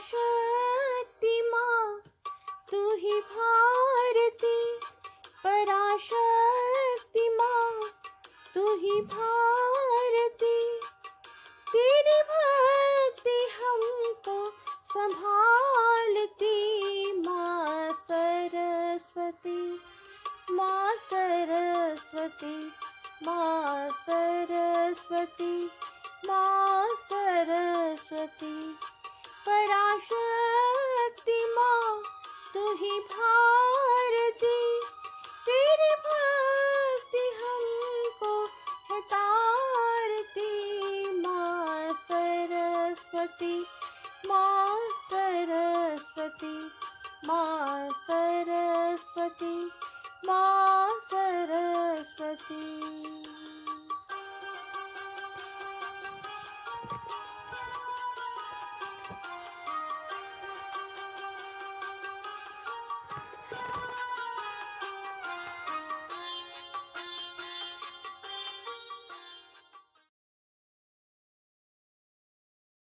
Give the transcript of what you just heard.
पराशक्ति माँ तू ही भारती, पराशक्ति माँ तू ही भारती। तेरी भक्ति हमको संभालती, माँ सरस्वती, माँ सरस्वती, माँ सरस्वती, माँ सरस्वती। पराशक्ति माँ तू ही भारती, तेरी भक्ति हमको है तारती, माँ सरस्वती, माँ सरस्वती, माँ सरस्वती, माँ सरस्वती।